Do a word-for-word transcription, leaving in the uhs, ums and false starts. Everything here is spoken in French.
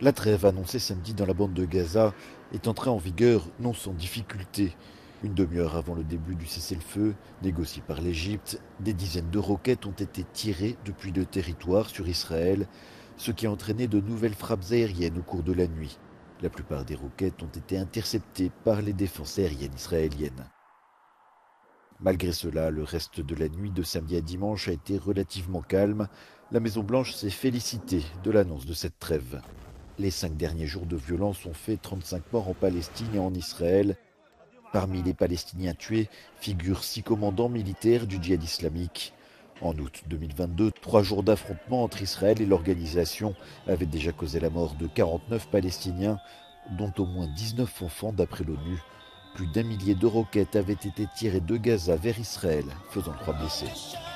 La trêve annoncée samedi dans la bande de Gaza est entrée en vigueur non sans difficulté. Une demi-heure avant le début du cessez-le-feu, négocié par l'Égypte, des dizaines de roquettes ont été tirées depuis le territoire sur Israël, ce qui a entraîné de nouvelles frappes aériennes au cours de la nuit. La plupart des roquettes ont été interceptées par les défenses aériennes israéliennes. Malgré cela, le reste de la nuit de samedi à dimanche a été relativement calme. La Maison-Blanche s'est félicitée de l'annonce de cette trêve. Les cinq derniers jours de violence ont fait trente-cinq morts en Palestine et en Israël. Parmi les Palestiniens tués figurent six commandants militaires du djihad islamique. En août deux mille vingt-deux, trois jours d'affrontements entre Israël et l'organisation avaient déjà causé la mort de quarante-neuf Palestiniens, dont au moins dix-neuf enfants d'après l'ONU. Plus d'un millier de roquettes avaient été tirées de Gaza vers Israël, faisant trois blessés.